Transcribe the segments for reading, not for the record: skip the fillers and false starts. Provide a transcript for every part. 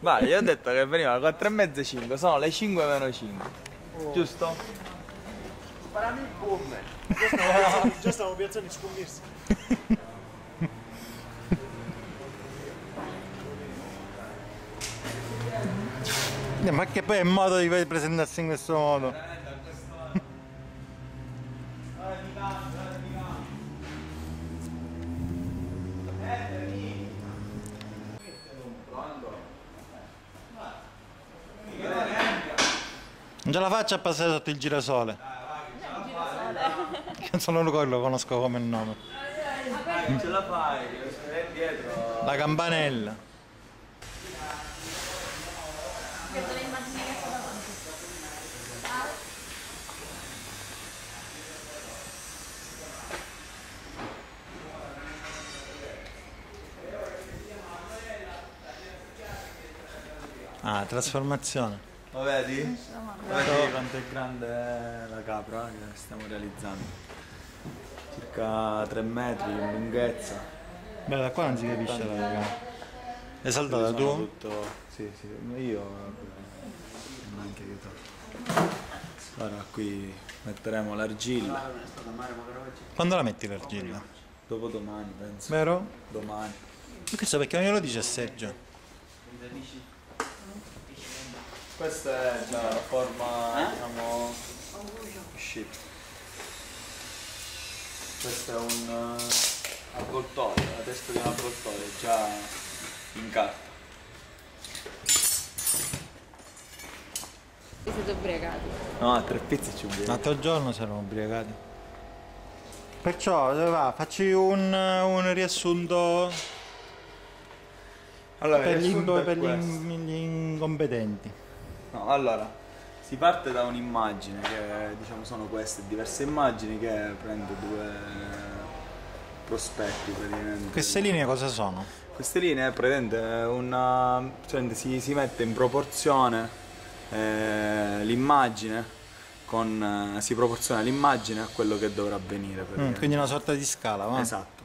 Vai, gli ho detto che veniva alle 4 e mezza 5, sono le 5 meno 5. Oh. Giusto? Sparami il pullman. Già stavo piazzando i scommessi. Ma che poi è modo di presentarsi in questo modo. Non ce la faccio a passare sotto il girasole. Solo quello lo conosco come nome. Non ce la fai, è dietro. La campanella. Vedo le immagini che sto davanti. Ah, trasformazione. Lo vedi? Vedi quanto è grande la capra che stiamo realizzando. Circa 3 metri in lunghezza. Beh, da qua non si capisce la raga. È saltata tu? Tutto... Sì, io anche che Allora qui metteremo l'argilla. Quando la metti l'argilla? Dopodomani penso. Vero? Domani. Questo perché non glielo dice a Sergio? Questa è già la forma, diciamo, uscita. Questo è un avvoltoio, la testa di un avvoltoio già in carta. Vi siete ubriacati? No, a 3 pizze ci ubriachiamo. L'altro giorno si erano ubriacati. Perciò, dove va? Facci un riassunto Allora, per, per gli incompetenti. No, allora, si parte da un'immagine che, diciamo, sono queste diverse immagini che prende 2 prospetti praticamente. Queste linee cosa sono? Queste linee prende una... cioè si mette in proporzione l'immagine con... si proporziona l'immagine a quello che dovrà avvenire praticamente. Quindi una sorta di scala, va? Esatto.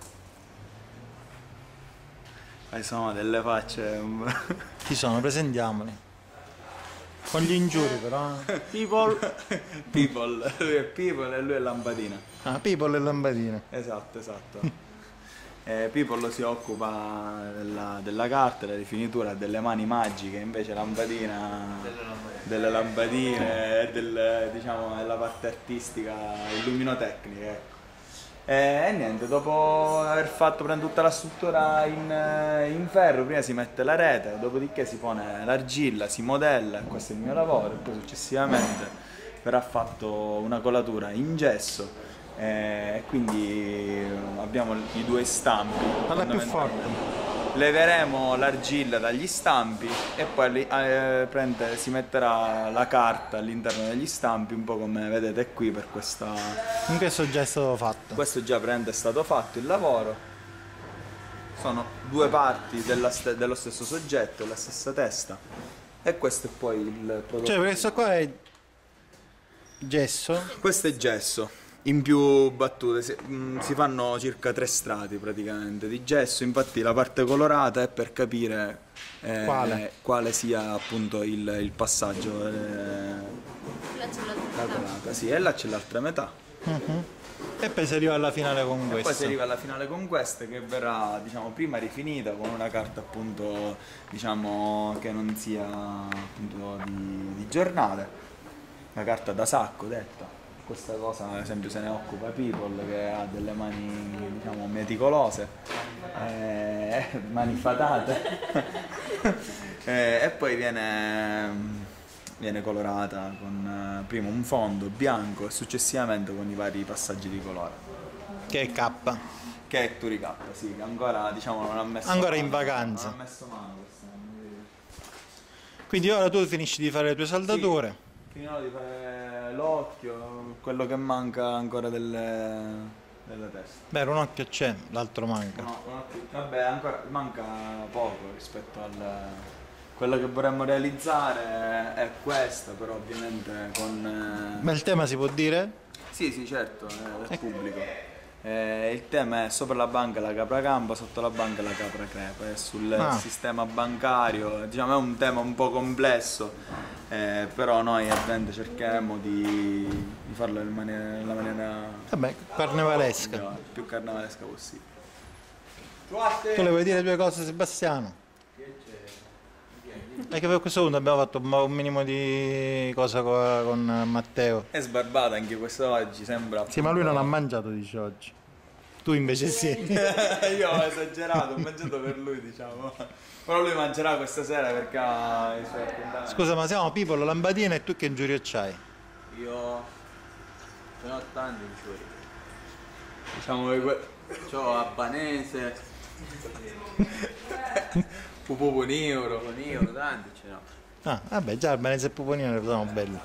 Sono delle facce... Chi sono? Presentiamoli. Con gli ingiuri però. People. People, lui è People e lui è Lampadina. Ah, People e lampadine. Esatto. People si occupa della carta, della rifinitura, delle mani magiche, invece Lampadina delle lampadine, diciamo, della parte artistica, illuminotecnica, ecco. E niente, dopo aver fatto prendere tutta la struttura in ferro, prima si mette la rete, dopodiché si pone l'argilla, si modella, questo è il mio lavoro, e poi successivamente verrà fatto una colatura in gesso, e quindi abbiamo i 2 stampi. Parla più forte. Leveremo l'argilla dagli stampi e poi si metterà la carta all'interno degli stampi, un po' come vedete qui per questa... In questo già è stato fatto. Questo già è stato fatto il lavoro. Sono 2 parti dello stesso soggetto, la stessa testa. E questo è poi il prodotto. Cioè questo qua è gesso. Questo è gesso. In più battute si fanno circa 3 strati praticamente di gesso, infatti la parte colorata è per capire quale sia appunto il passaggio. Là c'è La colata, sì, e là c'è l'altra metà. E poi si arriva alla finale con questo. Poi si arriva alla finale con questa che verrà, diciamo, prima rifinita con una carta appunto, diciamo, che non sia appunto di giornale, una carta da sacco detta. Questa cosa ad esempio se ne occupa People, che ha delle mani, diciamo, meticolose, mani fatate. E poi viene colorata con prima un fondo bianco e successivamente con i vari passaggi di colore. Che è K. Che è Turi-K, sì, che ancora, diciamo, non ha messo Ancora mano, in vacanza. Non ha messo mano questa. Quindi ora tu finisci di fare le tue saldature. Sì, finirò di fare l'occhio, quello che manca ancora della testa. Beh, un occhio c'è, l'altro manca. No, vabbè, ancora manca poco rispetto quello che vorremmo realizzare è questa, però ovviamente con... Ma il tema si può dire? Sì, certo, è del pubblico. Il tema è sopra la banca la capra campa, sotto la banca la capra crepa. È sul sistema bancario, diciamo è un tema un po' complesso, però noi ovviamente cercheremo di farlo nella maniera carnevalesca. più carnevalesca possibile. Tu le vuoi dire due cose, Sebastiano? È che per questo punto abbiamo fatto un minimo di cosa con Matteo. È sbarbata anche questo oggi, sembra. Sì, ma lui non ha mangiato, dice oggi. Tu invece sì. Io ho esagerato, ho mangiato per lui, diciamo. Però lui mangerà questa sera perché ha i suoi appuntamenti. Scusa, ma siamo Pippo, la lampadina e tu che ingiurio c'hai? Io ce n'ho tanti in giuri. Diciamo che C'ho Albanese, Pupupu Neuro. Bonio, tanti ce n'ho. Ah, vabbè, già Albanese e Puponino ne sono belli.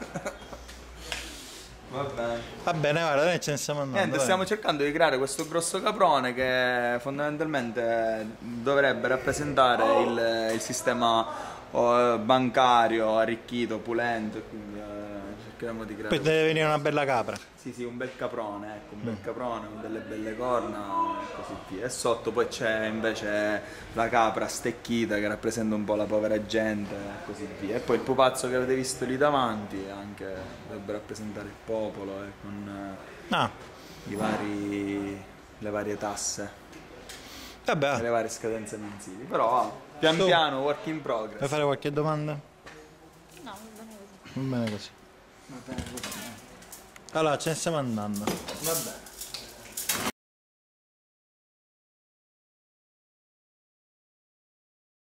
Va bene. Va bene, guarda, noi ce ne stiamo andando. Niente, stiamo cercando di creare questo grosso caprone che fondamentalmente dovrebbe rappresentare il sistema bancario arricchito, opulento, e quindi cercheremo di creare. Poi deve venire una bella capra. Sì, un bel caprone, ecco, un bel caprone con delle belle corna e così via. E sotto poi c'è invece la capra stecchita che rappresenta un po' la povera gente e così via. E poi il pupazzo che avete visto lì davanti anche dovrebbe rappresentare il popolo con le varie tasse e Vabbè, le varie scadenze mensili. Però pian piano, work in progress. vuoi fare qualche domanda? No, va bene così. Va bene così. Allora, ce ne stiamo andando. Va bene.